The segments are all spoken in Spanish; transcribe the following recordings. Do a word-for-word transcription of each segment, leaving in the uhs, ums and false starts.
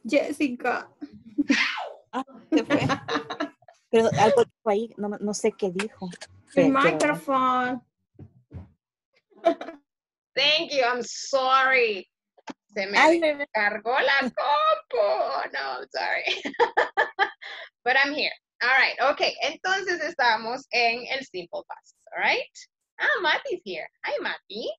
Jessica. Ah, ¿qué fue? Pero algo dijo ahí, no, no sé qué dijo. El Pero- micrófono. Thank you, I'm sorry. Se me Ay, cargó la compu. Oh, no, I'm sorry. But I'm here. All right, okay. Entonces estamos en el simple past, all right? Ah, Mati's here. Hi, Mati.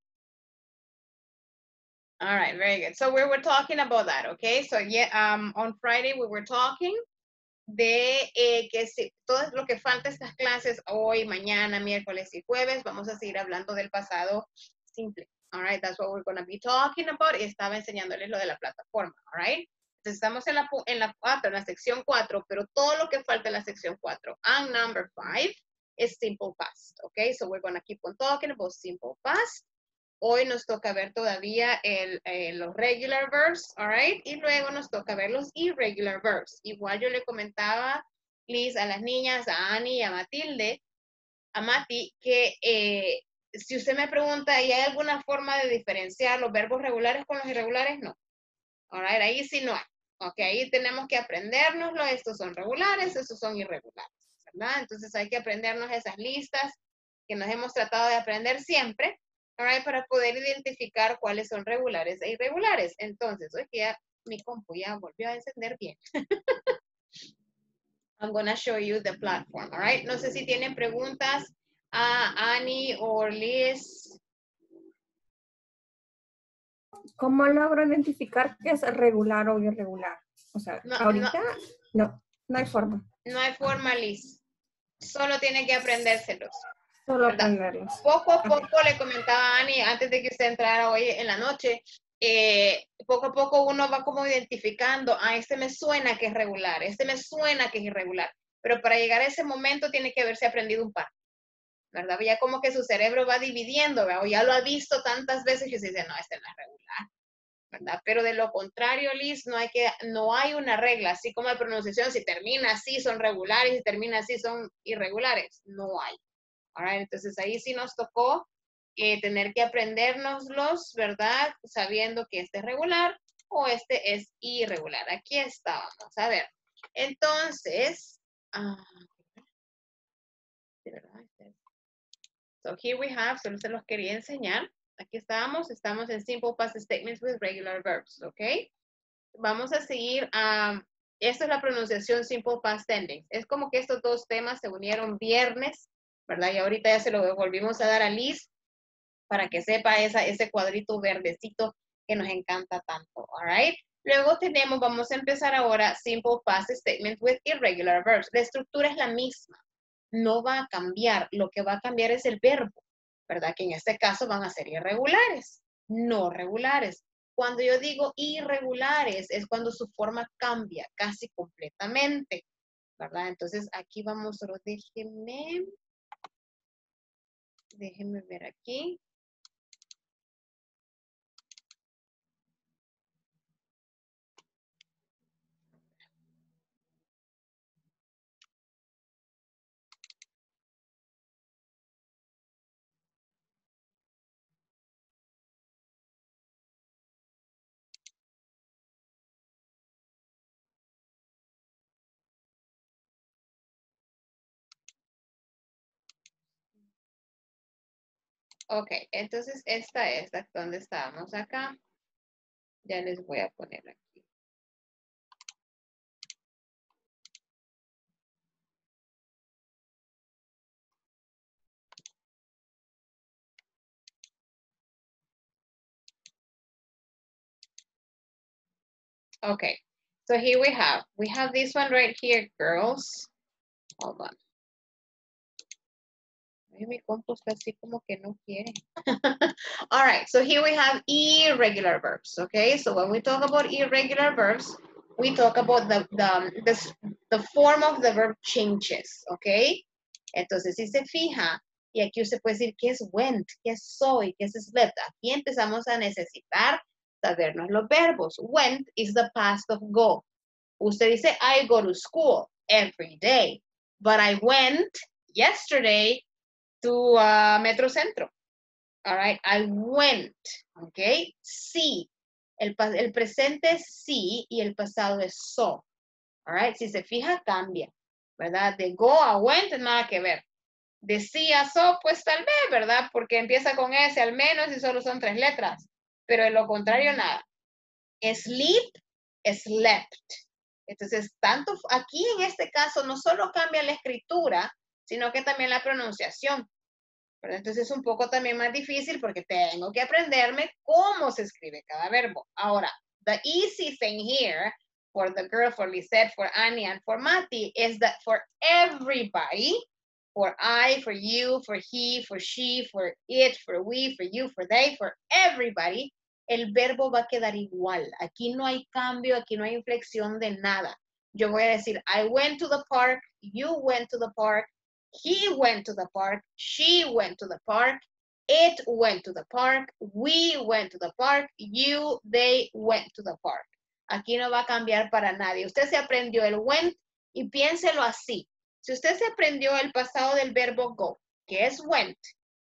All right, very good. So we were talking about that, okay? So yeah, um, on Friday we were talking de eh, que si, todo lo que falta estas clases hoy, mañana, miércoles y jueves, vamos a seguir hablando del pasado simple. All right, that's what we're going to be talking about. Y estaba enseñándoles lo de la plataforma, all right? Entonces estamos en la, en la cuatro, en la sección cuatro, pero todo lo que falta en la sección cuatro. And number five is simple past, okay? So we're going to keep on talking about simple past. Hoy nos toca ver todavía el, eh, los regular verbs, all right? Y luego nos toca ver los irregular verbs. Igual yo le comentaba, Liz, a las niñas, a Annie y a Matilde, a Mati, que eh, si usted me pregunta, ¿y hay alguna forma de diferenciar los verbos regulares con los irregulares? No. All right, ahí sí no hay. Ok, ahí tenemos que aprendérnoslo. Estos son regulares, estos son irregulares, ¿verdad? Entonces hay que aprendernos esas listas que nos hemos tratado de aprender siempre. All right, para poder identificar cuáles son regulares e irregulares. Entonces, hoy que ya mi compu ya volvió a encender bien. I'm going to show you the platform, all right? No sé si tienen preguntas a Annie o Liz. ¿Cómo logro identificar qué es regular o irregular? O sea, No, ahorita no. no, no hay forma. No hay forma, Liz. Solo tiene que aprendérselos. Solo ¿verdad? aprenderlos. Poco a poco Okay. le comentaba a Ani, antes de que usted entrara hoy en la noche, eh, poco a poco uno va como identificando, ah, este me suena que es regular, este me suena que es irregular, pero para llegar a ese momento tiene que haberse aprendido un par, ¿verdad? Ya como que su cerebro va dividiendo, ¿verdad? O ya lo ha visto tantas veces que se dice, no, este no es regular, ¿verdad? Pero de lo contrario, Liz, no hay, que, no hay una regla, así como la pronunciación, si termina así son regulares, si termina así son irregulares, no hay. Right, entonces ahí sí nos tocó eh, tener que aprendérnoslos, ¿verdad? Sabiendo que este es regular o este es irregular. Aquí estábamos. A ver, entonces, uh, so here we have, solo se los quería enseñar. Aquí estábamos, estamos en simple past statements with regular verbs, ¿ok? Vamos a seguir. Um, esta es la pronunciación simple past tense. Es como que estos dos temas se unieron viernes, ¿verdad? Y ahorita ya se lo volvimos a dar a Liz para que sepa esa, ese cuadrito verdecito que nos encanta tanto, all right? Luego tenemos, vamos a empezar ahora, simple past statements with irregular verbs. La estructura es la misma, no va a cambiar, lo que va a cambiar es el verbo, ¿verdad? Que en este caso van a ser irregulares, no regulares. Cuando yo digo irregulares, es cuando su forma cambia casi completamente, ¿verdad? Entonces, aquí vamos, solo déjenme, déjenme ver aquí. Ok, entonces esta es donde estábamos acá. Ya les voy a poner aquí. Okay, so here we have, we have this one right here, girls. Hold on. Mi compu está así como que no quiere. All right, so here we have irregular verbs, okay? So when we talk about irregular verbs, we talk about the, the, the, the form of the verb changes, okay? Entonces, si se fija, y aquí usted puede decir qué es went, qué es soy, qué es slept. Aquí empezamos a necesitar sabernos los verbos. Went is the past of go. Usted dice, I go to school every day, but I went yesterday to uh, Metro Centro. All right, I went, okay? Sí, El, el presente es sí y el pasado es so. All right? Si se fija, cambia, ¿verdad? De go a went, nada que ver. De sí a so, pues tal vez, ¿verdad? Porque empieza con S al menos y solo son tres letras. Pero de lo contrario, nada. Sleep, slept. Entonces, tanto aquí en este caso no solo cambia la escritura, sino que también la pronunciación. ¿Verdad? Entonces es un poco también más difícil porque tengo que aprenderme cómo se escribe cada verbo. Ahora, the easy thing here for the girl, for Lisette, for Annie, and for Mati is that for everybody, for I, for you, for he, for she, for it, for we, for you, for they, for everybody, el verbo va a quedar igual. Aquí no hay cambio, aquí no hay inflexión de nada. Yo voy a decir, I went to the park, you went to the park, he went to the park, she went to the park, it went to the park, we went to the park, you, they went to the park. Aquí no va a cambiar para nadie. Usted se aprendió el went y piénselo así. Si usted se aprendió el pasado del verbo go, que es went,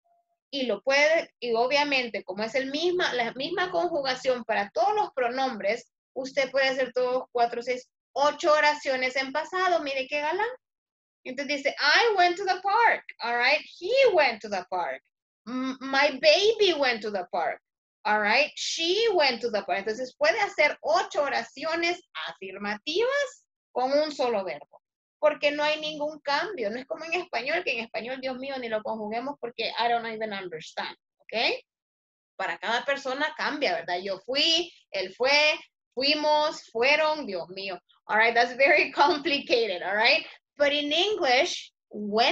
y lo puede, y obviamente como es el misma, la misma conjugación para todos los pronombres, usted puede hacer todos cuatro, seis, ocho oraciones en pasado. Mire qué galán. Entonces dice, I went to the park, all right? He went to the park. M my baby went to the park, all right? She went to the park. Entonces puede hacer ocho oraciones afirmativas con un solo verbo, porque no hay ningún cambio. No es como en español, que en español, Dios mío, ni lo conjuguemos porque I don't even understand, ¿ok? Para cada persona cambia, ¿verdad? Yo fui, él fue, fuimos, fueron, Dios mío. All right, that's very complicated, all right? But in English, went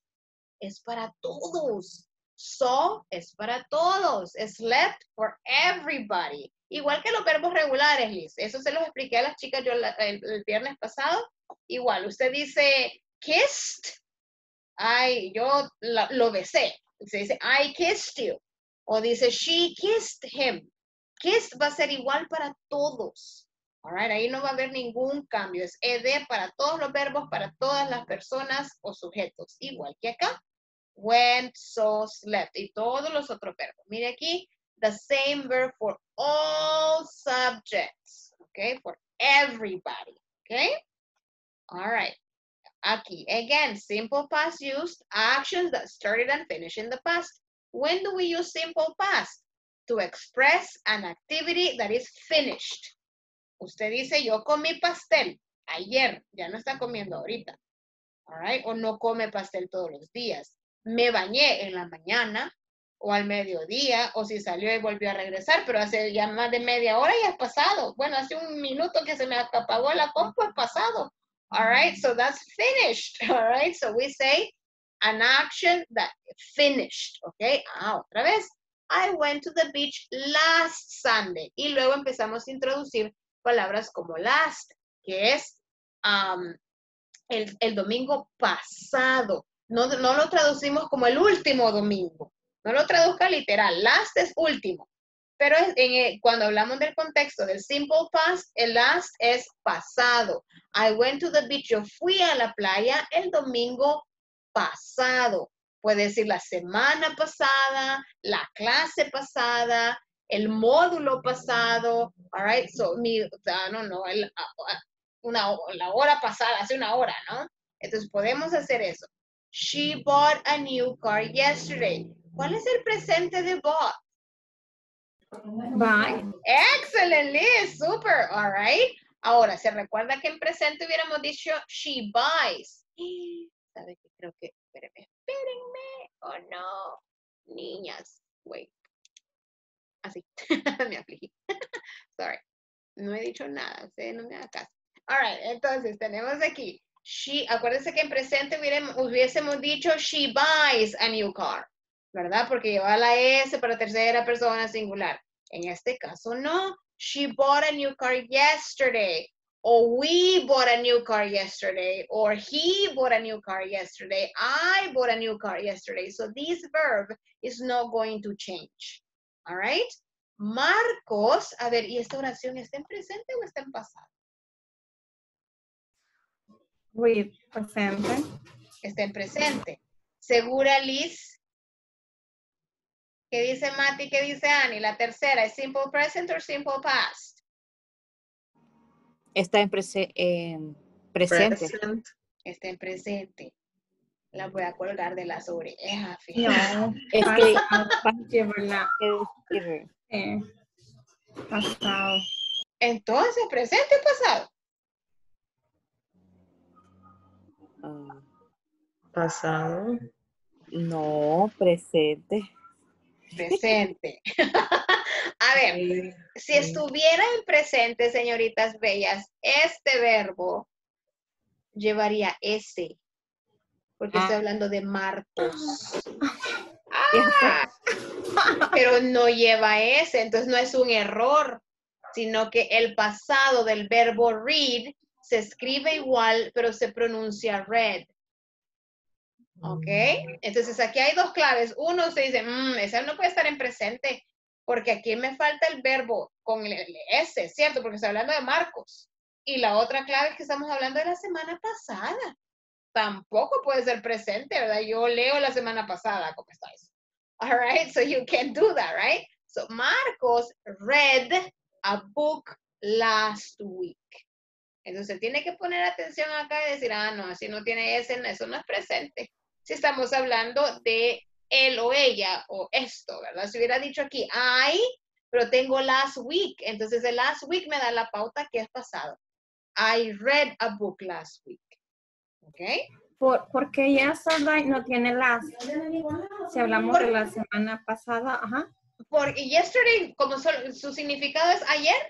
es para todos. So es para todos. Slept for everybody. Igual que los verbos regulares, Liz. Eso se los expliqué a las chicas yo el, el viernes pasado. Igual, usted dice kissed. Ay, yo la, lo besé. Se dice I kissed you. O dice she kissed him. Kissed va a ser igual para todos. All right, ahí no va a haber ningún cambio. Es ed para todos los verbos, para todas las personas o sujetos. Igual que acá. Went, saw, slept. Y todos los otros verbos. Mire aquí. The same verb for all subjects. Okay, for everybody. Okay. All right. Aquí, again, simple past used, actions that started and finished in the past. When do we use simple past? To express an activity that is finished. Usted dice, yo comí pastel ayer, ya no está comiendo ahorita. All right? O no come pastel todos los días. Me bañé en la mañana o al mediodía, o si salió y volvió a regresar, pero hace ya más de media hora ya es pasado. Bueno, hace un minuto que se me apagó la compu, es pasado. All right, so that's finished. All right, so we say an action that finished. Okay, ah, otra vez. I went to the beach last Sunday. Y luego empezamos a introducir palabras como last, que es um, el, el domingo pasado. No, no lo traducimos como el último domingo. No lo traduzca literal. Last es último. Pero en, cuando hablamos del contexto del simple past, el last es pasado. I went to the beach. Yo fui a la playa el domingo pasado. Puede decir la semana pasada, la clase pasada, el módulo pasado. All right. So, mi, no, no, el, una, la hora pasada, hace una hora, ¿no? Entonces, podemos hacer eso. She bought a new car yesterday. ¿Cuál es el presente de bought? Buy. Excellent, Liz. Super. All right. Ahora, ¿se recuerda que en presente hubiéramos dicho she buys? ¿Sabe qué? Creo que, espérenme, espérenme. Oh, no. Niñas. Wait. Así. Me afligí. Sorry. No he dicho nada. Ustedes no me hagan caso. All right. Entonces, tenemos aquí. She, acuérdense que en presente hubiéramos, hubiésemos dicho she buys a new car. ¿Verdad? Porque lleva la S para tercera persona singular. En este caso, no. She bought a new car yesterday. Or we bought a new car yesterday. Or he bought a new car yesterday. I bought a new car yesterday. So this verb is not going to change. All right? Marcos, a ver, ¿y esta oración está en presente o está en pasado? Read, presente. Está en presente. ¿Segura, Liz? ¿Qué dice Mati? ¿Qué dice Annie? La tercera, ¿es simple present o simple past? Está en prese- en presente. Present. Está en presente. La voy a colgar de las orejas, fíjate. No, Es que pasado. pa- Llévala. que decir, Eh, pasado. Entonces, presente o pasado. ah, Pasado. no, presente. Presente. A ver, si estuviera en presente, señoritas bellas, este verbo llevaría ese, porque estoy Ah. hablando de Marcos. Ya Ah, pero no lleva ese, entonces no es un error, sino que el pasado del verbo read se escribe igual, pero se pronuncia read. ¿Ok? Entonces aquí hay dos claves. Uno, se dice, mmm, ese no puede estar en presente, porque aquí me falta el verbo con el S, ¿cierto? Porque estoy hablando de Marcos. Y la otra clave es que estamos hablando de la semana pasada. Tampoco puede ser presente, ¿verdad? Yo leo la semana pasada, ¿cómo estáis? All right, so you can't do that, right? So Marcos read a book last week. Entonces tiene que poner atención acá y decir, ah, no, así no tiene ese, eso no es presente. Si estamos hablando de él o ella o esto, ¿verdad? Si hubiera dicho aquí, I, pero tengo last week, entonces el last week me da la pauta que es pasado. I read a book last week. ¿Ok? Por, porque yesterday no tiene last. Si hablamos Por- de la semana pasada, ajá. Porque yesterday, como su, su significado es ayer.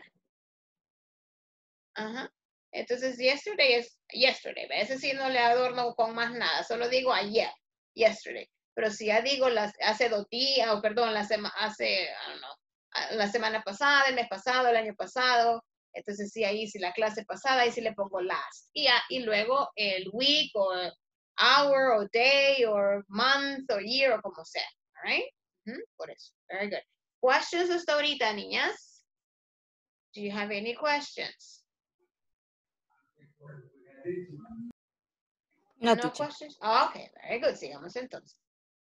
Ajá. Entonces, yesterday es yesterday. A ese sí no le adorno con más nada. Solo digo ayer, yesterday. Pero si ya digo las, hace dos días, o perdón, la sema, hace, I don't know, la semana pasada, el mes pasado, el año pasado. Entonces, sí, ahí sí la clase pasada, ahí sí le pongo last. Y, a, y luego el week, o hour, o day, o month, o year, o como sea. All right? Uh-huh. Por eso. Very good. Questions hasta ahorita, niñas? Do you have any questions? No, No teacher. questions? Ok, very good. Sigamos entonces.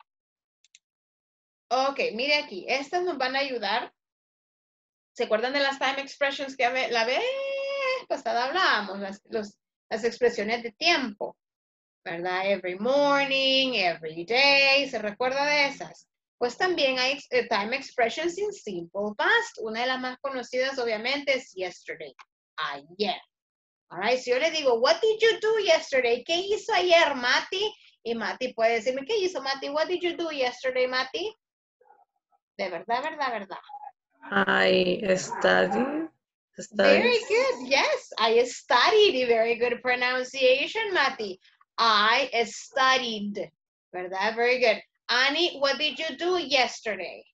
Ok, mire aquí. Estas nos van a ayudar. ¿Se acuerdan de las time expressions que la vez pasada hablábamos? Las, los, las expresiones de tiempo, ¿verdad? Every morning, every day. ¿Se recuerda de esas? Pues también hay uh, time expressions in simple past. Una de las más conocidas, obviamente, es yesterday. Ayer. All right, si yo le digo, what did you do yesterday? ¿Qué hizo ayer, Mati? Y Mati puede decirme, ¿qué hizo, Mati? What did you do yesterday, Mati? De verdad, verdad, verdad. I studied. Very Studies. good, yes. I studied. Very good pronunciation, Mati. I studied. ¿Verdad? Very good. Annie, what did you do yesterday?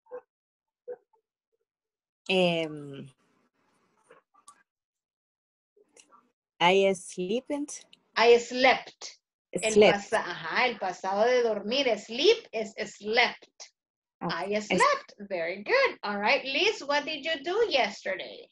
Um, I slept. I slept. El, Slept. pasa ajá, el pasado de dormir. Sleep es slept. Okay. I slept. Very good. All right. Liz, what did you do yesterday?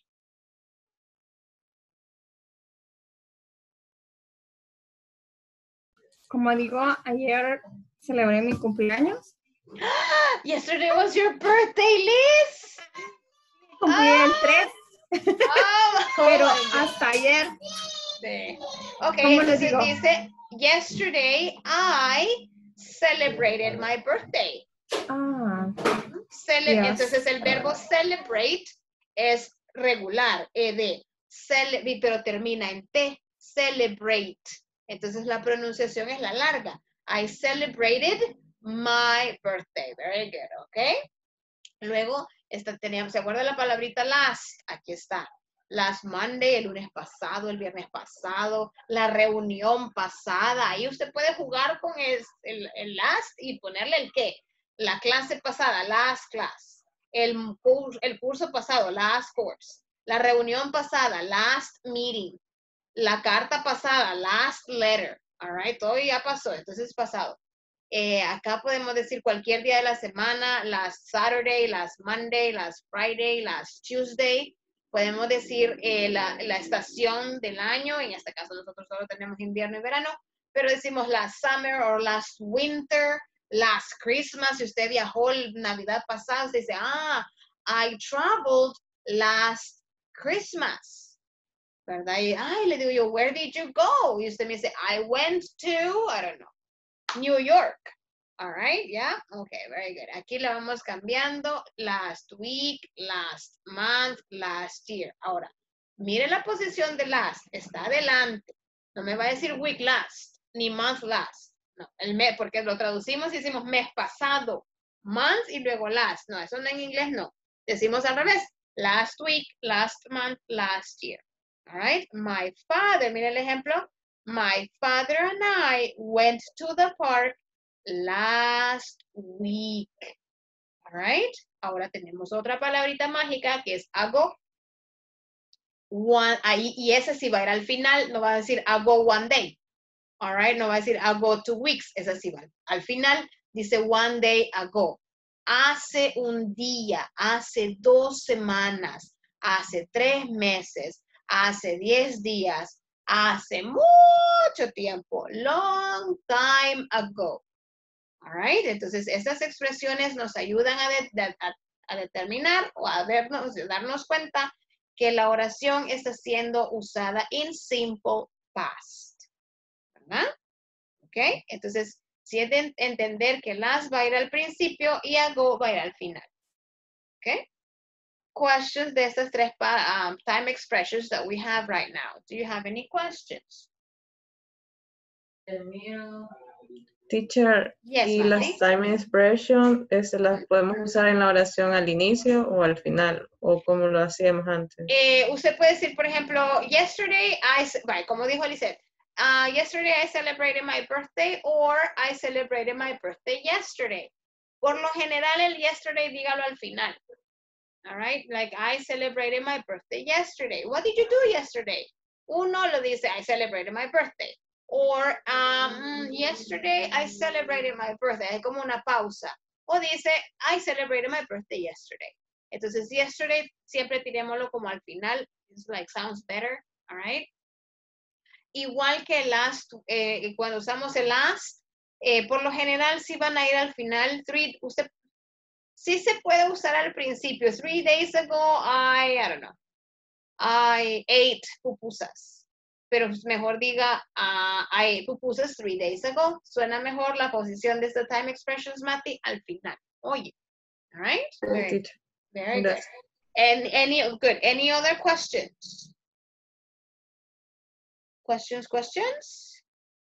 Como digo, ayer celebré mi cumpleaños. Yesterday was your birthday, Liz. Cumplí el tres, Oh, pero oh my God. hasta ayer. Sí. Ok, ¿Cómo les entonces digo? dice, yesterday I celebrated my birthday. Ah, Cele yes. Entonces el verbo celebrate es regular, ed, cele pero termina en t, celebrate. Entonces la pronunciación es la larga. I celebrated my birthday. Very good, ¿ok? Luego, esta, teníamos, ¿se acuerda la palabrita last? Aquí está. Last Monday, el lunes pasado, el viernes pasado, la reunión pasada. Ahí usted puede jugar con el, el, el last y ponerle el qué. La clase pasada, last class. El, curso, el curso pasado, last course. La reunión pasada, last meeting. La carta pasada, last letter. All right, todo ya pasó, entonces es pasado. Eh, acá podemos decir cualquier día de la semana, last Saturday, last Monday, last Friday, last Tuesday. Podemos decir eh, la, la estación del año, en este caso nosotros solo tenemos invierno y verano, pero decimos last summer o last winter, Last Christmas, si usted viajó el Navidad pasada, usted dice, ah, I traveled last Christmas. ¿Verdad? Y, ay, le digo yo, where did you go? Y usted me dice, I went to, I don't know, New York. All right, yeah? Okay, very good. Aquí le vamos cambiando last week, last month, last year. Ahora, mire la posición de last. Está adelante. No me va a decir week last, ni month last. No, el mes, porque lo traducimos y decimos mes pasado, month y luego last. No, eso no en inglés no. Decimos al revés. Last week, last month, last year. All right. My father, mire el ejemplo. My father and I went to the park last week. All right. Ahora tenemos otra palabrita mágica que es ago. One, ahí, y ese sí va a ir al final. No va a decir ago one day. All right. No va a decir ago two weeks. Ese sí va. Al final dice one day ago. Hace un día, hace dos semanas, hace tres meses, hace diez días, hace mucho tiempo, long time ago. All right, entonces estas expresiones nos ayudan a, de, de, a, a determinar o a vernos, darnos cuenta que la oración está siendo usada en simple past. ¿Verdad? Ok, entonces si es de entender que last va a ir al principio y ago va a ir al final. Ok. Questions de estas tres um, time expressions that we have right now. Do you have any questions? El mío. Teacher, Yes, y ma'am. las time expression, este, ¿las podemos usar en la oración al inicio o al final? ¿O como lo hacíamos antes? Eh, usted puede decir, por ejemplo, yesterday, I, right, como dijo Lisette, uh, yesterday I celebrated my birthday or I celebrated my birthday yesterday. Por lo general, el yesterday, dígalo al final. All right, like I celebrated my birthday yesterday. What did you do yesterday? Uno lo dice, I celebrated my birthday. Or, um, yesterday I celebrated my birthday. Es como una pausa. O dice, I celebrated my birthday yesterday. Entonces, yesterday siempre tirémoslo como al final. It's like, sounds better. All right. Igual que last, eh, cuando usamos el last, eh, por lo general sí van a ir al final. Three, usted sí se puede usar al principio. Three days ago, I, I don't know, I ate pupusas. Pero mejor diga, uh, I ate pupusas three days ago. Suena mejor la posición de esta time expressions, Mati, al final. Oye, all right? Very, very good. And any, good. Any other questions? Questions, questions?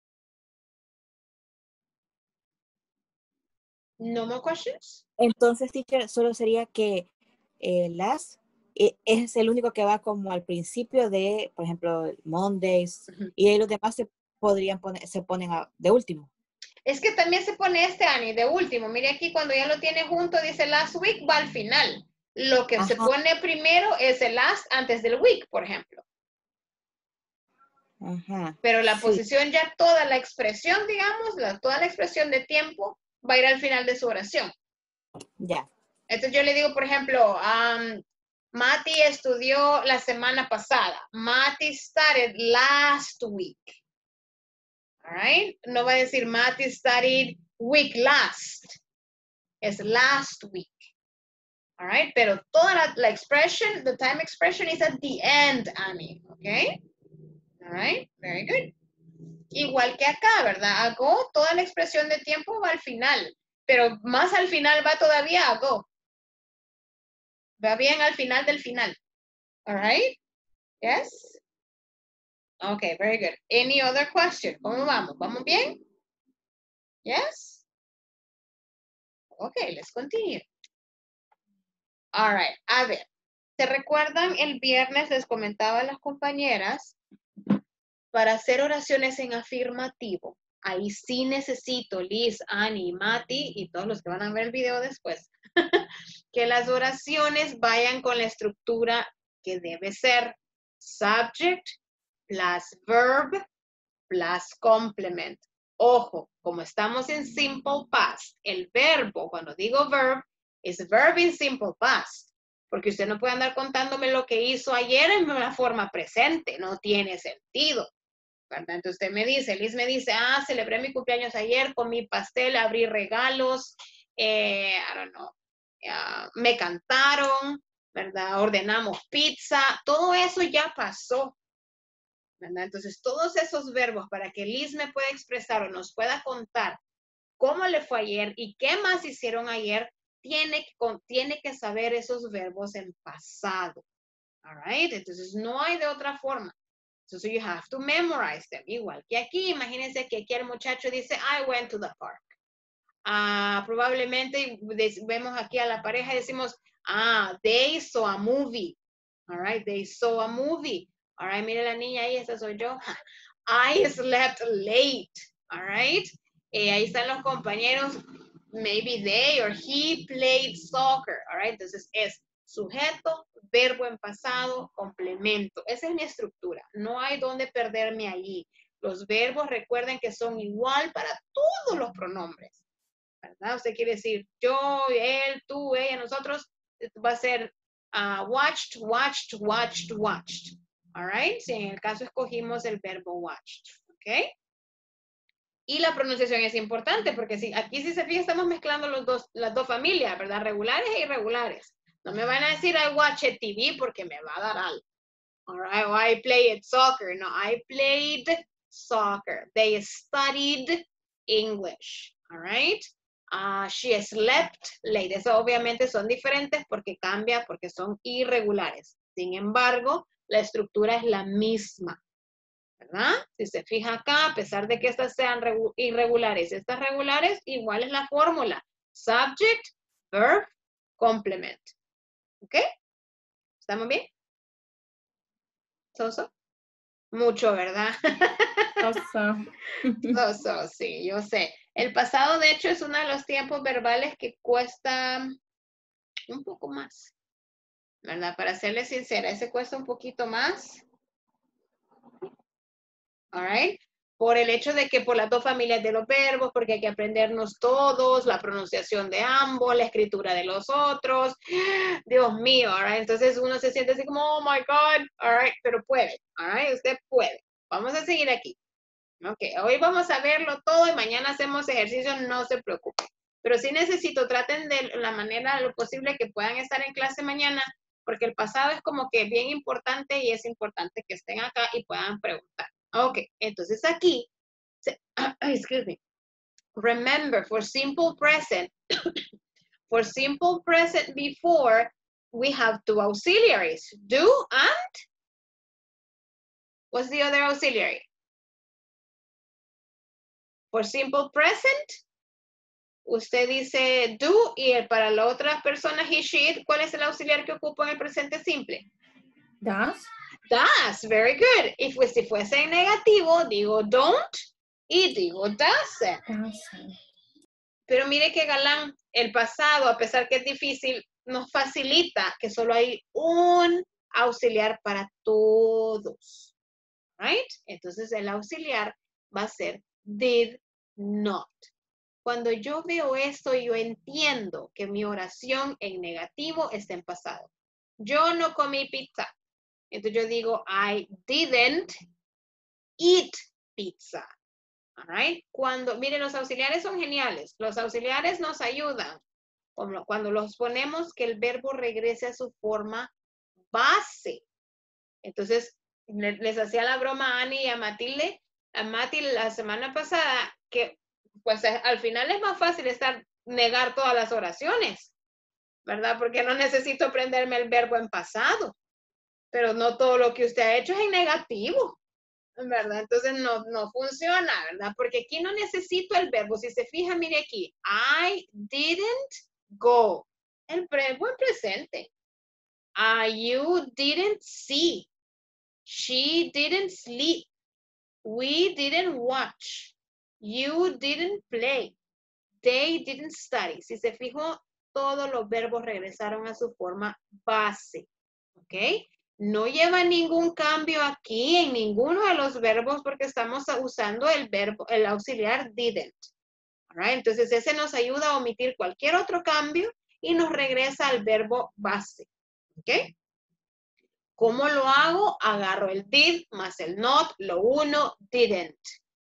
No more questions? Entonces, teacher, solo sería que eh, las eh, es el único que va como al principio de, por ejemplo, Mondays, uh-huh. Y ahí los demás se podrían poner, se ponen a, de último. Es que también se pone este, Ani, de último. Mire aquí, cuando ya lo tiene junto, dice last week, va al final. Lo que Ajá. se pone primero es el last antes del week, por ejemplo. Ajá. Pero la sí. posición ya, toda la expresión, digamos, la, toda la expresión de tiempo va a ir al final de su oración. Ya. Entonces yo le digo, por ejemplo, um, Mati estudió la semana pasada. Mati started last week. All right? No va a decir Mati studied week last. Es last week. All right? Pero toda la, la expression, the time expression is at the end, Annie. Okay? All right? Very good. Igual que acá, ¿verdad? Ago, toda la expresión de tiempo va al final. Pero más al final va todavía ago. Va bien al final del final. All right? Yes? Okay, very good. Any other question? ¿Cómo vamos? ¿Vamos bien? Yes? Okay, let's continue. All right. A ver, ¿se recuerdan? El viernes les comentaba a las compañeras para hacer oraciones en afirmativo. Ahí sí necesito, Liz, Annie, Mati y todos los que van a ver el video después, que las oraciones vayan con la estructura que debe ser subject plus verb plus complement. Ojo, como estamos en simple past, el verbo, cuando digo verb, es verb in simple past. Porque usted no puede andar contándome lo que hizo ayer en una forma presente. No tiene sentido. ¿verdad? Entonces usted me dice, Liz me dice, ah, celebré mi cumpleaños ayer, comí pastel, abrí regalos, eh, I don't know, uh, me cantaron, ¿verdad? Ordenamos pizza, todo eso ya pasó, ¿verdad? Entonces todos esos verbos para que Liz me pueda expresar o nos pueda contar cómo le fue ayer y qué más hicieron ayer, tiene que, tiene que saber esos verbos en pasado. All right? Entonces no hay de otra forma. So, so you have to memorize them. Igual que aquí, imagínense que aquí el muchacho dice, I went to the park. Uh, probablemente vemos aquí a la pareja y decimos, ah, they saw a movie. All right, they saw a movie. All right, mire la niña ahí, esa soy yo. I slept late. All right. Eh, ahí están los compañeros. Maybe they or he played soccer. All right, entonces es sujeto, verbo en pasado, complemento. Esa es mi estructura. No hay donde perderme allí. Los verbos recuerden que son igual para todos los pronombres, ¿verdad? Usted quiere decir yo, él, tú, ella, nosotros. Va a ser uh, watched, watched, watched, watched. All right. Si en el caso escogimos el verbo watched. ¿Ok? Y la pronunciación es importante porque si, aquí si se fija estamos mezclando los dos, las dos familias, ¿verdad? Regulares e irregulares. No me van a decir I watch T V porque me va a dar algo. All right, o I played soccer. No, I played soccer. They studied English. All right. Uh, she slept late. Eso obviamente son diferentes porque cambia, porque son irregulares. Sin embargo, la estructura es la misma, ¿verdad? Si se fija acá, a pesar de que estas sean irregulares, estas regulares, igual es la fórmula. Subject, verb, complement. ¿Ok? ¿Estamos bien? ¿Soso? Mucho, ¿verdad? Soso. Soso, sí, yo sé. El pasado, de hecho, es uno de los tiempos verbales que cuesta un poco más, ¿verdad? Para serle sincera, ese cuesta un poquito más. All right. Por el hecho de que por las dos familias de los verbos, porque hay que aprendernos todos, la pronunciación de ambos, la escritura de los otros. Dios mío, all right. Entonces uno se siente así como, oh my God, all right, pero puede, all right, usted puede. Vamos a seguir aquí. Ok, hoy vamos a verlo todo y mañana hacemos ejercicio, no se preocupen. Pero sí necesito, traten de la manera lo posible que puedan estar en clase mañana, porque el pasado es como que bien importante y es importante que estén acá y puedan preguntar. Ok, entonces aquí, excuse me, remember, for simple present, for simple present before, we have two auxiliaries, do and, what's the other auxiliary? For simple present, usted dice do y para la otra persona he, she, ¿cuál es el auxiliar que ocupa en el presente simple? Does. Does, very good. If, si fuese en negativo, digo don't y digo doesn't. Doesn't. Pero mire que galán, el pasado, a pesar que es difícil, nos facilita que solo hay un auxiliar para todos. Right? Entonces el auxiliar va a ser did not. Cuando yo veo esto, yo entiendo que mi oración en negativo está en pasado. Yo no comí pizza. Entonces yo digo, I didn't eat pizza. All right? Cuando, miren, los auxiliares son geniales. Los auxiliares nos ayudan. Cuando los ponemos, que el verbo regrese a su forma base. Entonces, les hacía la broma a Ani y a Matilde, a Mati la semana pasada, que pues al final es más fácil estar, negar todas las oraciones, ¿verdad? Porque no necesito aprenderme el verbo en pasado. Pero no todo lo que usted ha hecho es en negativo, ¿verdad? Entonces no, no funciona, ¿verdad? Porque aquí no necesito el verbo. Si se fija, mire aquí. I didn't go. El verbo en presente. Uh, you didn't see. She didn't sleep. We didn't watch. You didn't play. They didn't study. Si se fijó, todos los verbos regresaron a su forma base. ¿Ok? No lleva ningún cambio aquí en ninguno de los verbos porque estamos usando el verbo, el auxiliar didn't. Right? Entonces ese nos ayuda a omitir cualquier otro cambio y nos regresa al verbo base. ¿Ok? ¿Cómo lo hago? Agarro el did más el not, lo uno, didn't.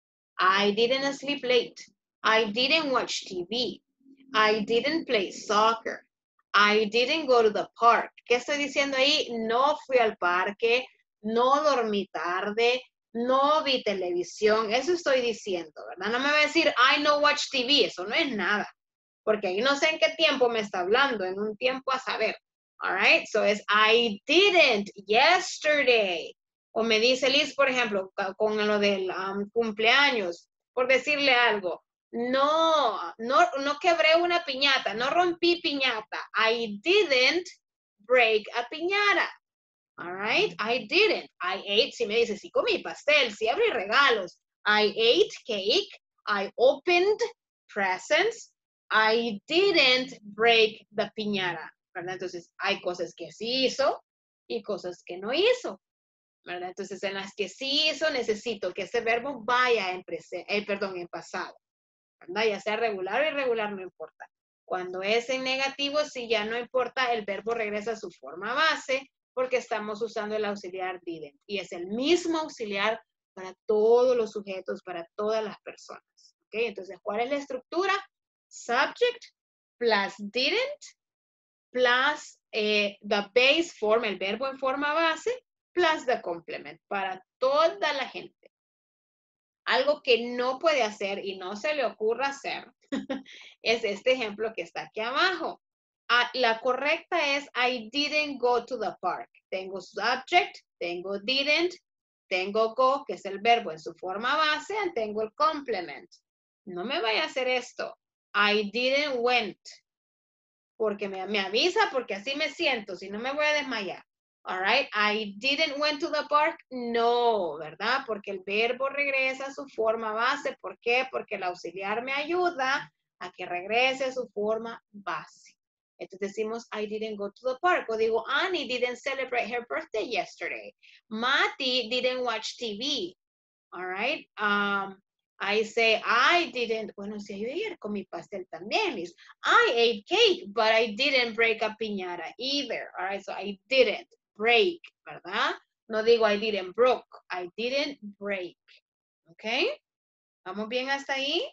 I didn't sleep late. I didn't watch T V. I didn't play soccer. I didn't go to the park. ¿Qué estoy diciendo ahí? No fui al parque, no dormí tarde, no vi televisión. Eso estoy diciendo, ¿verdad? No me va a decir, I no watch T V. Eso no es nada. Porque ahí no sé en qué tiempo me está hablando, en un tiempo a saber. All right, so es I didn't yesterday. O me dice Liz, por ejemplo, con lo del um, cumpleaños, por decirle algo. No, no, no quebré una piñata, no rompí piñata. I didn't break a piñata. All right, I didn't. I ate, si me dice, sí comí pastel, sí abrí regalos. I ate cake. I opened presents. I didn't break the piñata, ¿verdad? Entonces, hay cosas que sí hizo y cosas que no hizo, ¿verdad? Entonces, en las que sí hizo, necesito que ese verbo vaya en presente, eh, perdón, en pasado, ¿verdad? Ya sea regular o irregular, no importa. Cuando es en negativo, sí ya no importa, el verbo regresa a su forma base porque estamos usando el auxiliar didn't. Y es el mismo auxiliar para todos los sujetos, para todas las personas, ¿ok? Entonces, ¿cuál es la estructura? Subject plus didn't plus eh, the base form, el verbo en forma base, plus the complement, para toda la gente. Algo que no puede hacer y no se le ocurra hacer es este ejemplo que está aquí abajo. Ah, la correcta es I didn't go to the park. Tengo subject, tengo didn't, tengo go, que es el verbo en su forma base, y tengo el complement. No me vaya a hacer esto. I didn't went. Porque me, me avisa, porque así me siento, si no me voy a desmayar. All right, I didn't went to the park. No, ¿verdad? Porque el verbo regresa a su forma base. ¿Por qué? Porque el auxiliar me ayuda a que regrese a su forma base. Entonces decimos, I didn't go to the park. O digo, Annie didn't celebrate her birthday yesterday. Matty didn't watch T V. All right. Um, I say, I didn't, bueno, si yo ayer comí pastel también, Liz. I ate cake, but I didn't break a piñata either. All right, so I didn't break, ¿verdad? No digo I didn't broke, I didn't break. ¿Ok? ¿Vamos bien hasta ahí?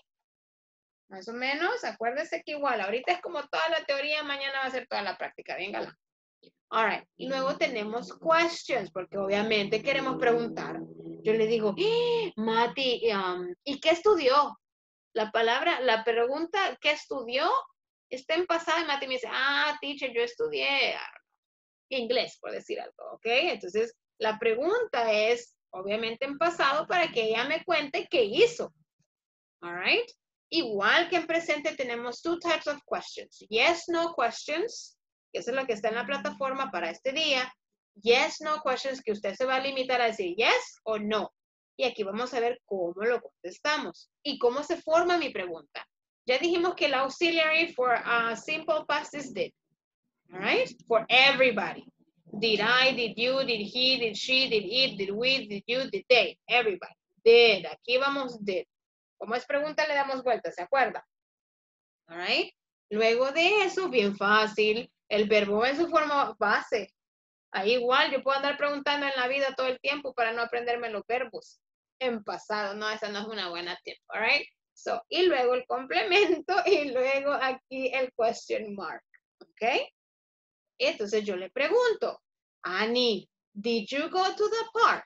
Más o menos, acuérdese que igual, ahorita es como toda la teoría, mañana va a ser toda la práctica, véngala. All right, y luego tenemos questions, porque obviamente queremos preguntar. Yo le digo, ¡Eh, Mati, um, ¿y qué estudió? La palabra, la pregunta, ¿qué estudió? Está en pasado y Mati me dice, ah, teacher, yo estudié inglés, por decir algo, ¿ok? Entonces, la pregunta es, obviamente en pasado, para que ella me cuente qué hizo. All right? Igual que en presente tenemos two types of questions. Yes, no questions. Eso es lo que está en la plataforma para este día. Yes, no questions, que usted se va a limitar a decir yes o no. Y aquí vamos a ver cómo lo contestamos y cómo se forma mi pregunta. Ya dijimos que el auxiliary for uh, simple past is did. All right? For everybody. Did I, did you, did he, did she, did it, did we, did you, did they. Everybody. Did. Aquí vamos did. Como es pregunta, le damos vuelta, ¿se acuerda? All right? Luego de eso, bien fácil, el verbo en su forma base. Ahí igual, yo puedo andar preguntando en la vida todo el tiempo para no aprenderme los verbos. En pasado, no, esa no es una buena tip, all right? So, y luego el complemento y luego aquí el question mark, ¿ok? Entonces yo le pregunto, Annie, did you go to the park?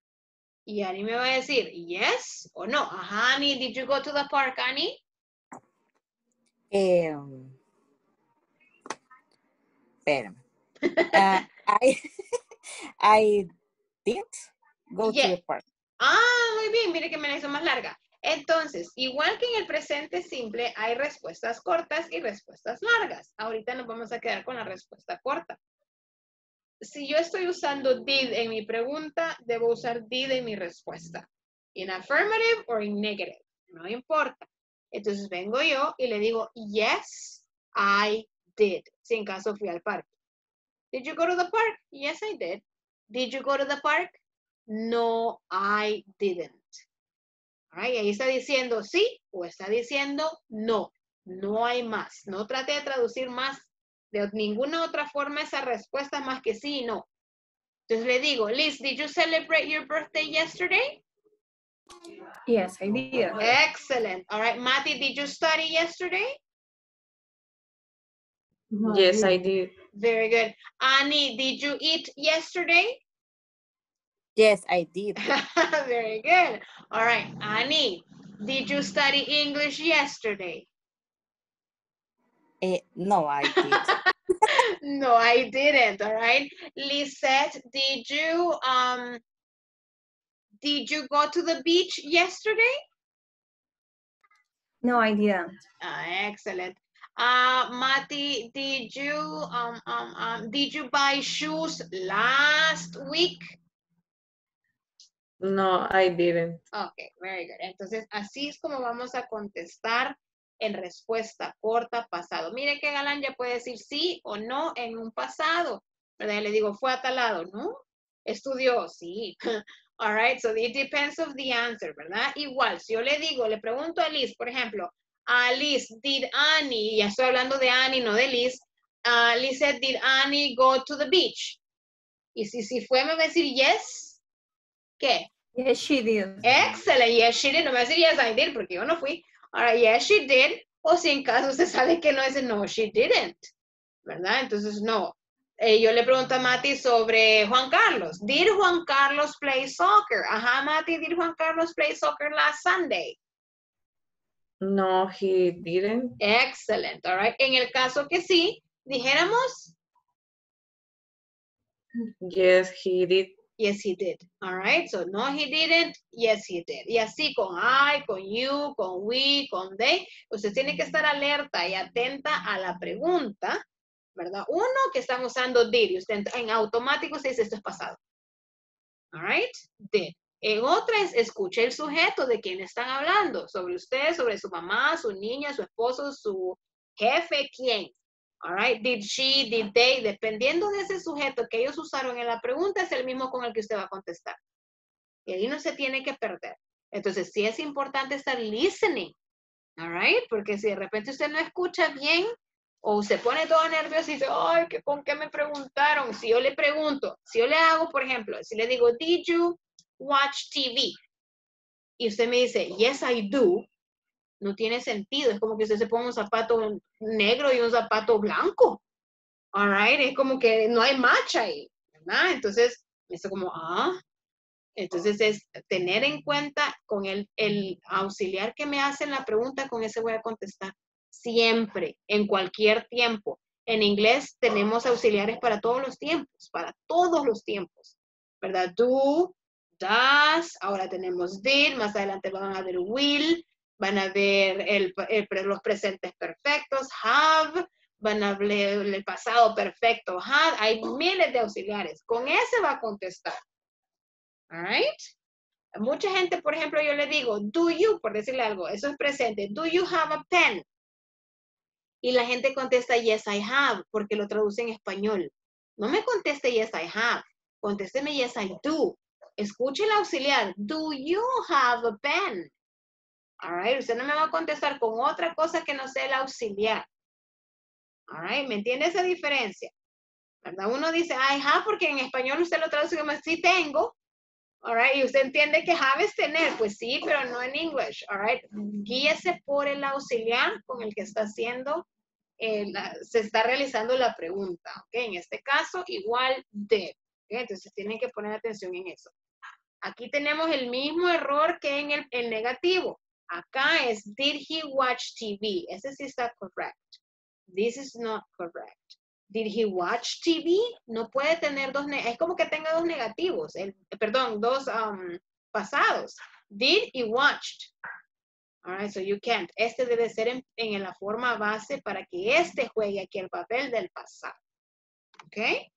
Y Annie me va a decir, yes o no. Ajá, Annie, did you go to the park, Annie? Eh, espérame. Uh, I, I didn't go Yeah. to the park. Ah, muy bien, mire que me la hizo más larga. Entonces, igual que en el presente simple, hay respuestas cortas y respuestas largas. Ahorita nos vamos a quedar con la respuesta corta. Si yo estoy usando did en mi pregunta, debo usar did en mi respuesta. In affirmative or in negative, no importa. Entonces vengo yo y le digo, yes, I did. Si en caso fui al parque. Did you go to the park? Yes, I did. Did you go to the park? No, I didn't. Right, ahí está diciendo sí o está diciendo no. No hay más. No trate de traducir más de ninguna otra forma esa respuesta más que sí y no. Entonces le digo, Liz, did you celebrate your birthday yesterday? Yes, I did. Excellent. All right, Matty, did you study yesterday? Yes, I did. Very good. Annie, did you eat yesterday? Yes, I did. Very good. All right, Annie, did you study English yesterday? Eh, no, I did. No, I didn't. All right. Lisette, did you um did you go to the beach yesterday? No, I didn't. Uh, excellent. Uh, Mati, did you um um um did you buy shoes last week? No, I didn't. Okay, very good. Entonces, así es como vamos a contestar en respuesta corta pasado. Mire que Galán ya puede decir sí o no en un pasado. ¿Verdad? Le digo, fue a tal lado, ¿no? Estudió, sí. All right, so it depends of the answer, ¿verdad? Igual, si yo le digo, le pregunto a Liz, por ejemplo, a Liz, did Annie, ya estoy hablando de Annie, no de Liz, uh, Liz said, did Annie go to the beach? Y si, si fue, me va a decir yes. ¿Qué? Yes, she did. Excellent, yes, she did. No me va a decir yes, I did, porque yo no fui. All right, yes, she did. O si en caso usted sabe que no es no, she didn't. ¿Verdad? Entonces, no. Eh, yo le pregunto a Mati sobre Juan Carlos. Did Juan Carlos play soccer? Ajá, Mati, did Juan Carlos play soccer last Sunday? No, he didn't. Excellent, all right. En el caso que sí, dijéramos, Yes, he did. yes, he did. All right, so no, he didn't. Yes, he did. Y así con I, con you, con we, con they. Usted tiene que estar alerta y atenta a la pregunta, ¿verdad? Uno, que están usando did. Y usted en automático se dice, esto es pasado. All right, did. En otra es, escuche el sujeto de quien están hablando. Sobre usted, sobre su mamá, su niña, su esposo, su jefe, ¿quién? All right, did she, did they, dependiendo de ese sujeto que ellos usaron en la pregunta, es el mismo con el que usted va a contestar. Y ahí no se tiene que perder. Entonces, sí es importante estar listening, all right, porque si de repente usted no escucha bien o se pone todo nervioso y dice, ay, ¿qué, ¿con qué me preguntaron? Si yo le pregunto, si yo le hago, por ejemplo, si le digo, did you watch T V? Y usted me dice, yes, I do. No tiene sentido. Es como que usted se ponga un zapato negro y un zapato blanco. All right. Es como que no hay match ahí, ¿verdad? Entonces, es como, ah. Entonces, es tener en cuenta con el, el auxiliar que me hacen la pregunta, con ese voy a contestar. Siempre, en cualquier tiempo. En inglés tenemos auxiliares para todos los tiempos, para todos los tiempos, ¿verdad? Do, does, ahora tenemos did, más adelante van a ver will, van a ver el, el, los presentes perfectos, have, van a ver el pasado perfecto, had. Hay miles de auxiliares. Con ese va a contestar. All right. Mucha gente, por ejemplo, yo le digo, do you, por decirle algo, eso es presente. Do you have a pen? Y la gente contesta, yes, I have, porque lo traduce en español. No me conteste, yes, I have. Contésteme, yes, I do. Escuche el auxiliar. Do you have a pen? All right. Usted no me va a contestar con otra cosa que no sea el auxiliar. All right. ¿Me entiende esa diferencia? ¿Verdad? Uno dice, I have, porque en español usted lo traduce como, sí tengo. All right. Y usted entiende que have es tener. Pues sí, pero no en English. All right. Guíese por el auxiliar con el que está haciendo, eh, la, se está realizando la pregunta. ¿Ok? En este caso, igual de. ¿Okay? Entonces, tienen que poner atención en eso. Aquí tenemos el mismo error que en el, el negativo. Acá es, did he watch T V? Ese sí está correct. This is not correct. Did he watch T V? No puede tener dos, es como que tenga dos negativos, el, perdón, dos um, pasados. Did y watched. All right, so you can't. Este debe ser en, en la forma base para que este juegue aquí el papel del pasado. ¿Ok?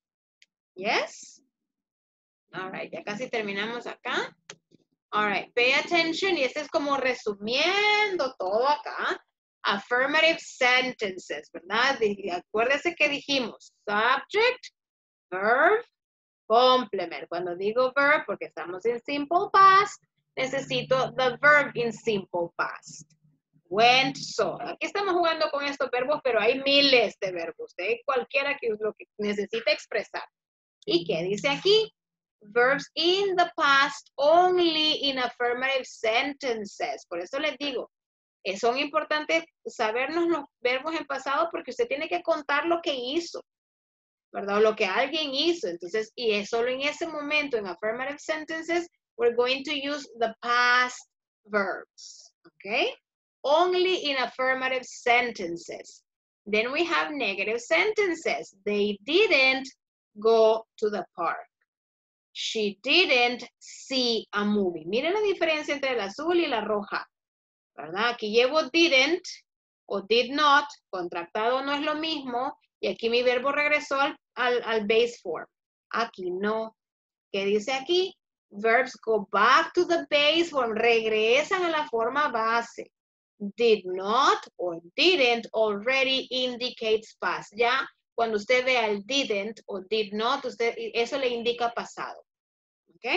Yes? All right, ya casi terminamos acá. All right, pay attention. Y este es como resumiendo todo acá. Affirmative sentences, ¿verdad? Acuérdese que dijimos subject, verb, complement. Cuando digo verb, porque estamos en simple past, necesito the verb in simple past. Went, so. Aquí estamos jugando con estos verbos, pero hay miles de verbos. ¿eh? Cualquiera que lo que necesite expresar. ¿Y qué dice aquí? verbs in the past only in affirmative sentences. Por eso les digo, eh, son importantes sabernos los verbos en pasado porque usted tiene que contar lo que hizo, ¿verdad? O lo que alguien hizo. Entonces, y es solo en ese momento, en affirmative sentences, we're going to use the past verbs, okay? Only in affirmative sentences. Then we have negative sentences. They didn't go to the park. She didn't see a movie. Miren la diferencia entre el azul y la roja, ¿verdad? Aquí llevo didn't o did not, contractado no es lo mismo, y aquí mi verbo regresó al, al, al base form. Aquí no. ¿Qué dice aquí? Verbs go back to the base form, regresan a la forma base. Did not or didn't already indicates past. Ya cuando usted vea el didn't o did not, usted, eso le indica pasado. ¿Ok?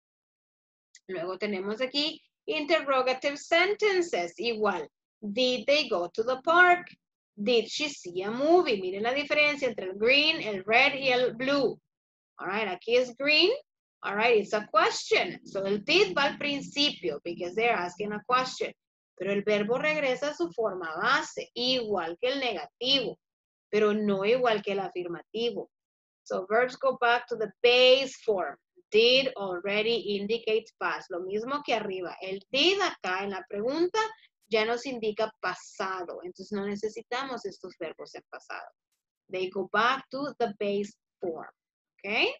Luego tenemos aquí interrogative sentences. Igual. Did they go to the park? Did she see a movie? Miren la diferencia entre el green, el red y el blue. All right, aquí es green. All right, it's a question. So el did va al principio because they're asking a question. Pero el verbo regresa a su forma base, igual que el negativo, pero no igual que el afirmativo. So verbs go back to the base form. Did already indicates past. Lo mismo que arriba. El did acá en la pregunta ya nos indica pasado. Entonces no necesitamos estos verbos en pasado. They go back to the base form. ¿Ok?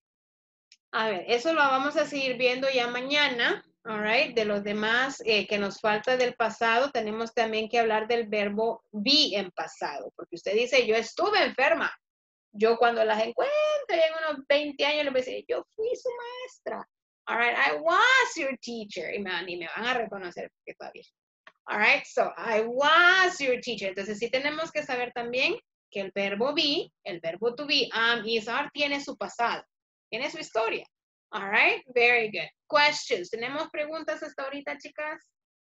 A ver, eso lo vamos a seguir viendo ya mañana. All right. De los demás eh, que nos falta del pasado, tenemos también que hablar del verbo be en pasado. Porque usted dice, yo estuve enferma. Yo cuando las encuentre en unos veinte años, les voy a decir, yo fui su maestra. All right, I was your teacher. Y me, y me van a reconocer porque todavía. All right, so I was your teacher. Entonces sí tenemos que saber también que el verbo be, el verbo to be, am, is, are, tiene su pasado. Tiene su historia. All right, very good. Questions. ¿Tenemos preguntas hasta ahorita, chicas?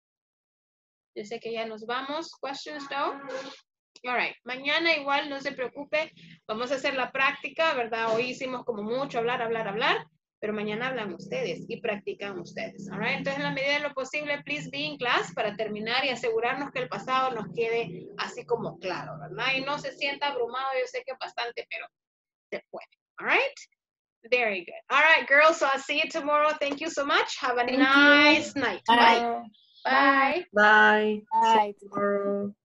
Yo sé que ya nos vamos. Questions, no? All right. Mañana igual, no se preocupe. Vamos a hacer la práctica, ¿verdad? Hoy hicimos como mucho hablar, hablar, hablar. Pero mañana hablan ustedes y practican ustedes. All right. Entonces, en la medida de lo posible, please be in class para terminar y asegurarnos que el pasado nos quede así como claro, ¿verdad? Y no se sienta abrumado. Yo sé que es bastante, pero se puede. All right. Very good. All right, girls. So I'll see you tomorrow. Thank you so much. Have a Thank nice you. night. Bye. Bye. Bye. Bye. Bye. See you tomorrow.